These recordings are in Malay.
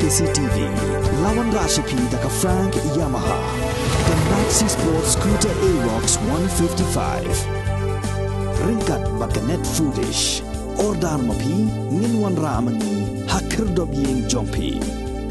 KCTV, lawan Rashipi daka Frank Yamaha, the Maxi Sport Scooter Aerox 155. Ringkat bakanet foodish, ordar mapi, nginwan ramani, hakir dobyeng jompi.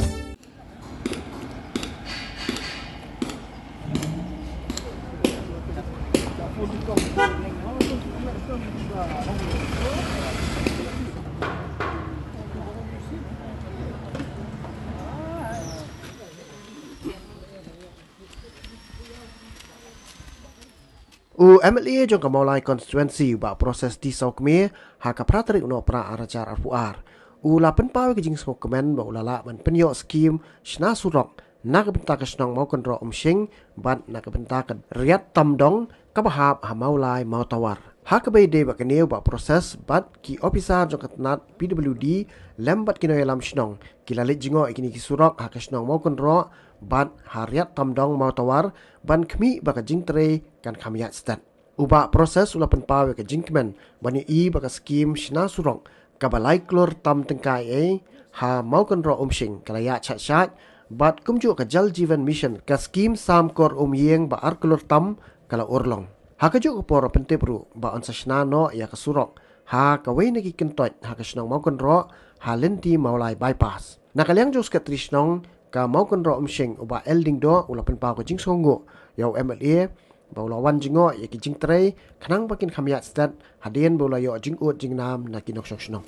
MLA jong kamolai constituency ba proses di saukme ha ka pratrik no pra arajar arpuar. Lapan pawe ke jing sok kemen ba ulala ban penyo skim shna surok nak benta ka snong mau kontro umshing ban nak benta ka riat tamdong ka bahap ha maulai mau tawar. Ha ka bay de ba keneu ba proses bat ki officer jong katnat PWD lembat kino yalam snong kilalit jingo ikini ki surok ha ka snong mau kontro ban hariat tamdong mau tawar ban kmi ba ka jing tre kan kamiat stat. Uba proses ulapan pawe ke jingkmen bani baka skim shna surong kabalai klor tam tengkai ha mau kontro umshing kalaya chat bat kumju ka jal jivan mission ka skim sam kor yeng ba ar klor tam kala urlong ha ka juk por pente pru ba onsa shna no ya ka surok ha ka we nagi kentot ha ka shnong mau kontro ha lenti maulai bypass nakalyang jos ka trishnong ka mau kontro umshing uba elding do ulapan pawe ke jing songo yau MLA Baulawan jingo ya ki jing tray kanang bakin khamiat stat hadien bola yo jing ut jing nam na kinok shok shnong.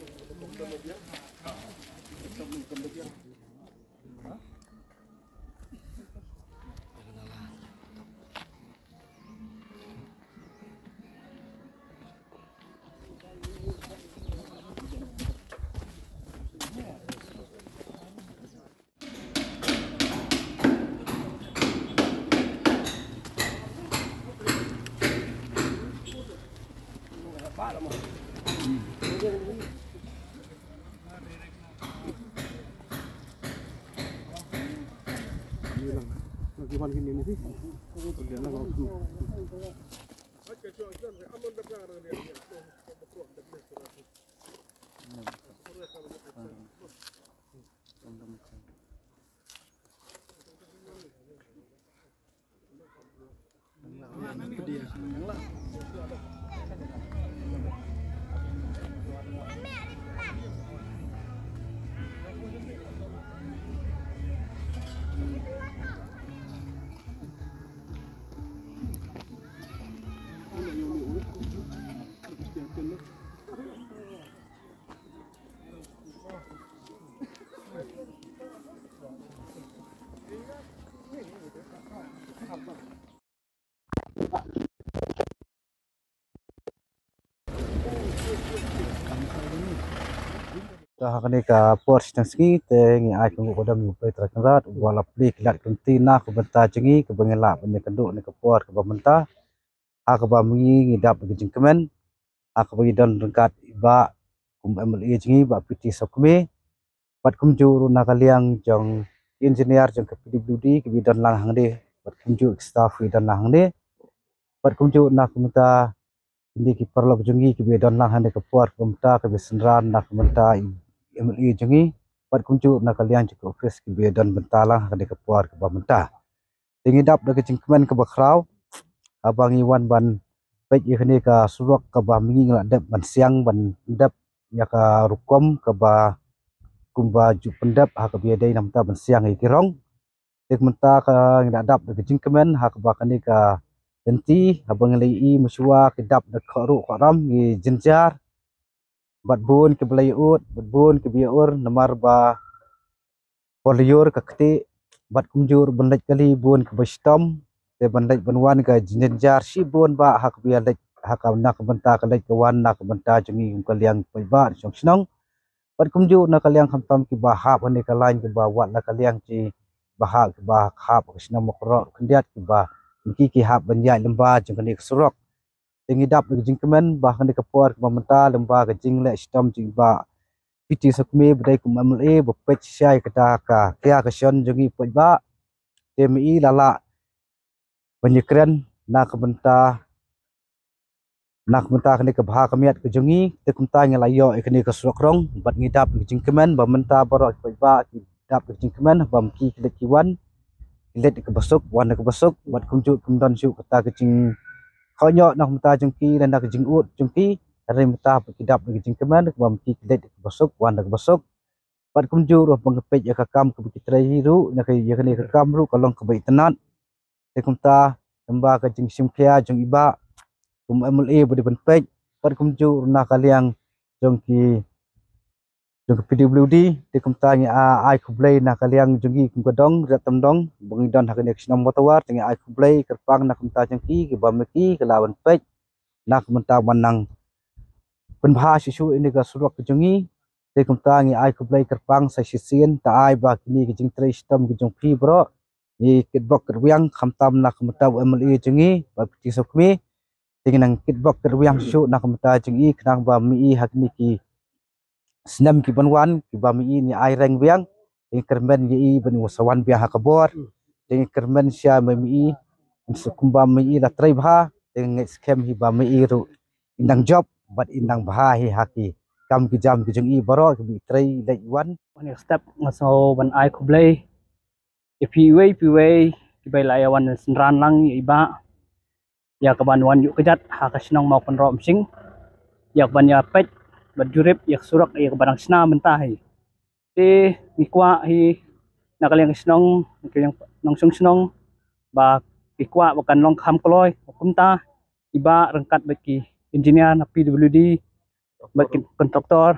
Kani ka Porsche ski te ngi ai ku kodam yu pe trakrat wala plik lat kunti na ku benta cengi ke bengela benya kenduk ni ke por ke benta ak ba mi ngi dap ke jingkemen ak ba don rengkat ba kum MLA cengi ba piti sokme pat kum ju na kaliang jong engineer jong ke PWD ke bidon lang hang de pat kum ju staff bidon lang hang de pat kum ju na kumta indi ki perlo jengi ke bidon lang hang de ke por ke benta ke besenran na kumta MLA jengi pat kuncu na kalian cukup office ke bidan bentalah ke kepuar ke bamenta tingi dap de jingkemen ke bakrau abang iwan ban pej ikni ka surok ke bamingi ngadep ban siang ban dep ya ka rukom ke ba kumba ju pendep ha ke biadai namta ban siang ikirong tik menta ka ngadap de jingkemen ha ke bakani ka enti abang lei muswa ke dap de kharu kharam ngi jinjar bat bun ke belayut bat bun ke biur namar ba poliur ke keti bat kumjur bandaj kali bun ke bestom te bandaj banwan ke jinjar si bun ba hak biadaj hak nak benta ke laj kawan nak benta jengi kaliang paiba song snong bat kumjur na kaliang hamtam ki bahap ni kalain ke bawa na kaliang ci bahak ke bah hap ke snong mokro kendiat ke bah ki hap banjai lemba jengni surok tingi dap ke jingkemen bahkan di kepuar ke bamenta lemba ke jing le stom jing ba piti sokme bedai ku MLA bepec syai kata ka kia ke sion jengi peba TMI lala penyekren nak benta kini ke bah kamiat ke jengi te kumta ngelayo ikni ke srokrong bat ngidap ke jingkemen bamenta borok peba dap ke jingkemen bam ki kilet kiwan kilet ke besuk wan ke besuk bat kumju kumdan syu kata ke jing khonyo nak mata jengki dan nak jing ut jengki dari mata kidap ke jingkemen bam ki kilet ke besuk wan ke besuk bat kumju roh pengepej ya kakam ke kitrai hiru nak ya kene kakam ru kalong ke baik tenat te kumta tamba ke jing simkia jeng iba kum MLA bodi penpej bat kumju na kaliang jengki jong PWD te kumta ngi ai kublai na kaliang jongi kum kodong ratam dong bungi don hakane kisnam motawar tengi ai kublai kerpang na kumta jengki ke bameki ke lawan pej nak menta manang penbha sisu ini ke surok ke jongi te kumta ngi ai kublai kerpang sai sisien ta ai ba kini ke jing tre sistem ke jong phi bro ni kitbok kerwiang khamtam nak menta MLA jongi ba piti sokmi tengi nang kitbok kerwiang sisu nak menta jongi kenang ba mi hakni ki senam ki banwan ki bami ni ai reng biang ing kermen yi bani wasawan biang hakabor ing kermen sia mami sukumba mi la trai bha ing scam hi bami ru indang job but indang bha hi haki kam ki jam ki jeng i baro ki bi trai le wan next step ngaso ban ai kublai piwe ki bai la yawan senran lang iba ya kaban wan yu kejat ha kasnong mau kon rom sing ya ban ya pet berjurip yak surak yak barang sna mentah hi te nikwa hi nakaliang snong nakaliang nongsong snong ba ikwa bakan long kham koloi kumta iba rengkat baki engineer na PWD baki kontraktor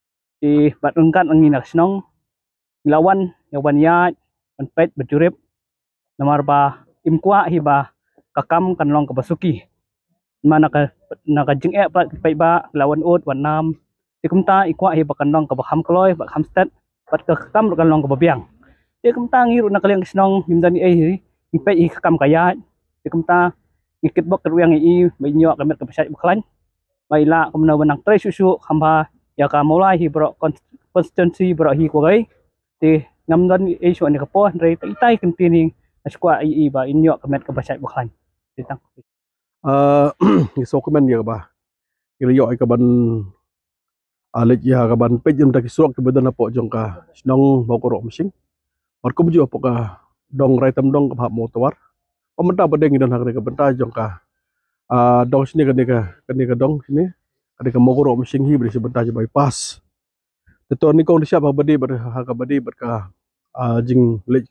ti bat rengkat angin nak snong lawan yawan ya pet berjurip nomor ba imkwa hi ba kakam kan long kabasuki mana ka jing pa ba lawan ut wan nam ti kumta ikwa hi bakan long ka bakham kloi bakham stat pat ka kam kan long ka babiang ti kumta ngiru na kaliang snong himdani hi pe hi kam kaya ti kumta ngikit bok kerwiang hi binyo ka met ka pasai baklan baila kumna wanang tre susu khamba ya ka mulai hi bro constituency bro hi ko gai ti ngamdan e so ni ka po re tai kentini askwa i ba inyo ka met ka pasai baklan ti tang sokumen ya ba yo ka ban alit ya ka ban pejum ta kisok ke badan apo jong ka snong mau ko rom sing par ko bujo apo ka dong rai tam dong ka motawar pamenta badeng dan hak ka benta jong ka dong sini ka dong sini ka mau ko rom sing hi beri sebenta je bypass teto ni kong siap badi ber ka badi ber ka jing lek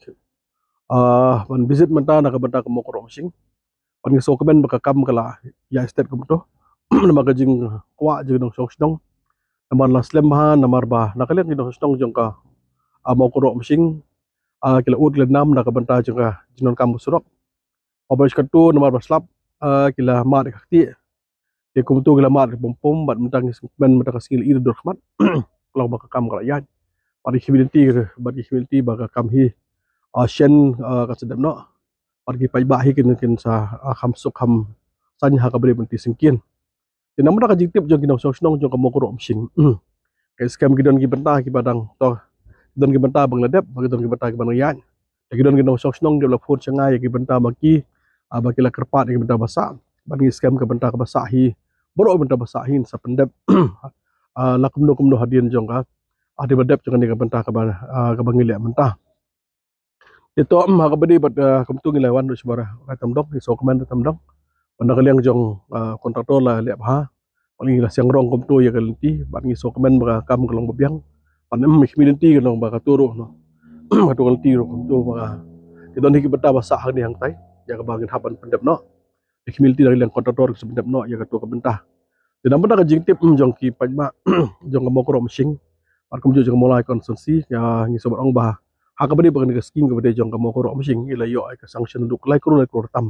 ban visit menta na ka benta ka mau ko rom sing pan ngi sokumen baka kam kala ya state kum to nama ka jing kwa jing dong sok snong nama la slem ha namar ba nakaliang dong snong jong ka mau ko rom sing kila ut kila nam na ka benta jong ka jinon kam surok obres katu namar ba slap kila mat khakti te kum tu kila mat pom bat mentang ben mata ka skill ir dor khmat kalau baka kam kala ya pari humility baka kam hi shen ka sedap no pergi pai bah hikin sa kham suk kham san ha ka bre bunti singkin te namra ka jiktip jong kinong snong jong ka mo ko rom sing ke scam gidon ki benta ki badang to don ki benta bangladep bagi don ki benta ki banang yan te gidon kinong snong de la phone changai ki benta baki baki la kerpat ki benta basa bagi scam ka benta ka basa hi boro benta basa hin sa pendep la kumno hadien jong ka ade badep jong ni ka benta ka bangile benta itu ha ka badi bat kamtu ngi lawan do sebara ratam dong so keman ratam dong panda kaliang jong kontraktor la lep ha paling la siang rong kamtu ya kalenti bat ngi so keman ba kam kalong babiang pan community kalong ba katuru no katu kalti ro kamtu ba kidon hiki beta basa ni hang tai ya ka bangin hapan pendep no community dari yang kontraktor ke pendep no ya katu ka benta dan benda ka jingtip jong ki pajma jong ka mokro machine par kamju jong mulai konsumsi ya ngi sobat ong ba hak badi bagan ke skin ke bade jong ka mo ko ro machine ila yo ai ka sanction duk lai kru tam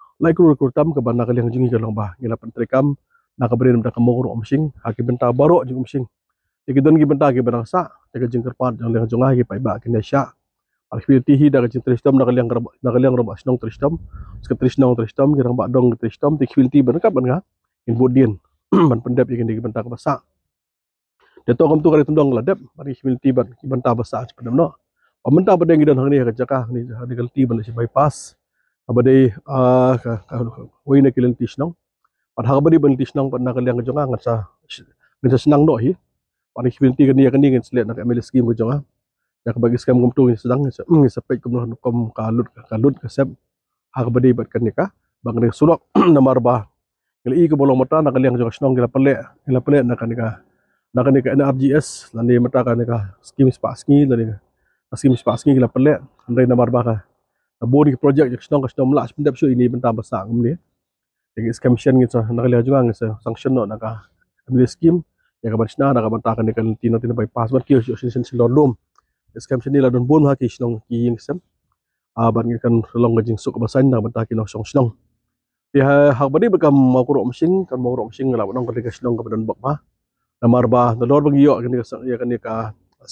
ke bana kaliang jingi kalong ba ngila pentrekam na ka bade ka mo ko ro machine hak benta baro jong machine ke don ki benta ke barang sa te ka jing kerpat jong leng jong ai pai ba ke nesha activity hi da ka jing tristom na kaliang ro ba snong tristom ske trisnong tristom ki rang ba dong tristom te activity ban ka ban ga in bodien ban pendep ye ke benta ka basa de to kam tu ka tundong ladep bari activity ban ki benta basa sepedam no pamenta badeng gidan hang ni ka jaka ni hadi kalti ban si bypass abade ka woi na kilen tisnong pad ha badi ban tisnong pad na kaliang jonga ngat sa senang no hi pari kilinti kan ni kan slet nak ML scheme ko jonga ya ke bagi scam kumtu sedang sepek kom kalut kesep hak badi bat kan nikah bang ni sulok namar ba kali ke bolong mata nak liang jong snong gila pelek nak nikah NRGS lani mata kan nikah skim spaski lani skim spaski gila pelek andai namar ba ka bodi project jong snong melas pendap su ini bentar besar ni jadi scam sion gitu nak liang juga ngese sanction no nak ambil skim ya kaban sna nak kaban takan nikah tino bypass ban kio sin lom scam sini lah don bon ha ki snong ki yang sem ban kan long gajing suk basan nak bantaki long snong dia hak badi bekam mau kurok mesin kan mau kurok mesin lah nong ketika snong ke badan bak ba namar ba dolor bagi yo kan ya kan ka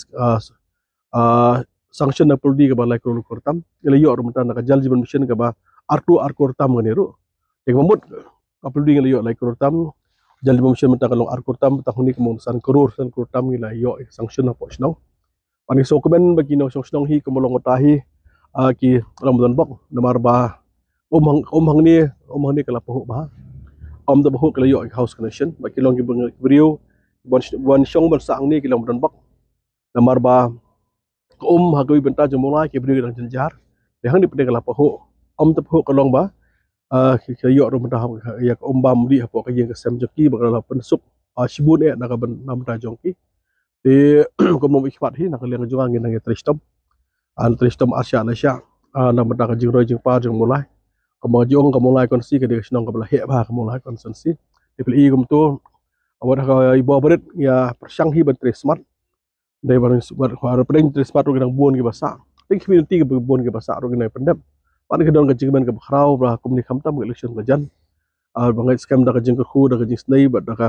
sanction na perdi ke balai kurtam ile yo rumta nak jal jiban mesin ke ba arkurtam kan ru dek mamut perdi ile yo lai kurtam jal jiban mesin menta kalong arkurtam tahun ni kemong san kurtam ile yo sanction na po snong pani so komen bagi no snong hi kemolong otahi ki Ramadan bok namar ba om hang ni kala pohok ba om ta pohok kala yo house connection ba kilong ki brio bon shong ban sang ni kilong Ramadan bok namar ba om hagoi benta jomolai ki brio dang jenjar de hang di pede kala pohok om ta pohok kalong ba ki yo Ramadan ya om ba mudi hapo ka yeng kesem joki ba kala pensuk sibun nak ban nam ta jongki de kom ikhwat hi nak liang juang ngin nang tristom tristom Asia nam ta ka jing roi jing pa jing mulai kemajong mulai konsi ke dia senang kebelah hek bah mulai konsensi dipilih kum tu awak dah ibu berit ya persang hi bentre smart dari barang suara pedeng tre smart orang buon ke bahasa ting community ke buon ke bahasa orang nai pendap pan ke don ke jingman ke khrau bah komunik kamtam ke election ke jan bangai scam dah ke jing ke khu dah ke jing snai bat dah ka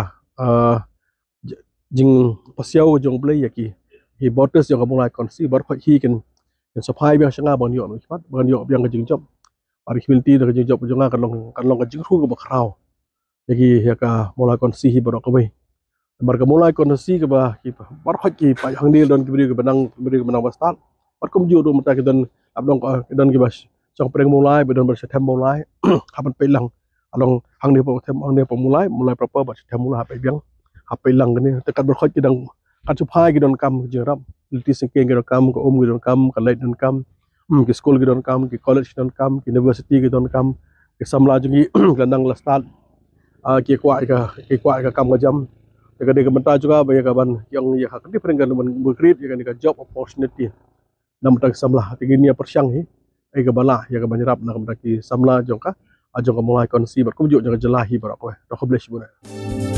jing pasiau jong play yaki hi borders yang mulai konsi bar khoi hi kan supply biang sanga ban yo smart ban yo biang ke jing job hari community dah kerja job jangan kan long kerja khu ke bakrau jadi ya ka mulai konsi hi barok we bar mulai konsi ke bah ki bar khot ki pa hang dil don ki beri ke benang bastat bar kum ju do mata ke don abdong ke don ki bas song preng mulai bedon ber setem mulai hapan pelang along hang ni po tem hang ni po mulai proper bar setem mulai hapai biang hapai lang ni tekat bar khot ki dang kan supai ki don kam jerap liti sengkeng ki don kam ko ki don kam ka lait don kam ke school ke don kam ke college don kam ke university ke don kam ke samla jungi gelandang la start ke kuat ke kam ke jam ke de menta juga banyak kaban yang ya hak di peringgan berkreat ya kan job opportunity nam tak samla tinggi ni persyang hi ke bala ya ke banyak nak mendaki samla jongka ajong mulai konsi berkujuk jangan jelahi barak we dak bless buna